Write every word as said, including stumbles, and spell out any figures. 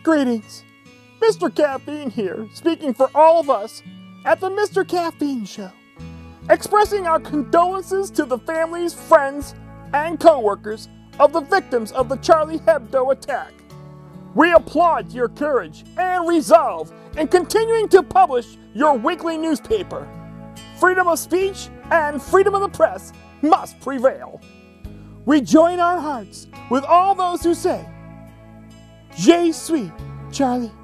Greetings! Mister Caffeine here, speaking for all of us at the Mister Caffeine Show, expressing our condolences to the families, friends, and co-workers of the victims of the Charlie Hebdo attack. We applaud your courage and resolve in continuing to publish your weekly newspaper. Freedom of speech and freedom of the press must prevail. We join our hearts with all those who say, Je Suis Charlie.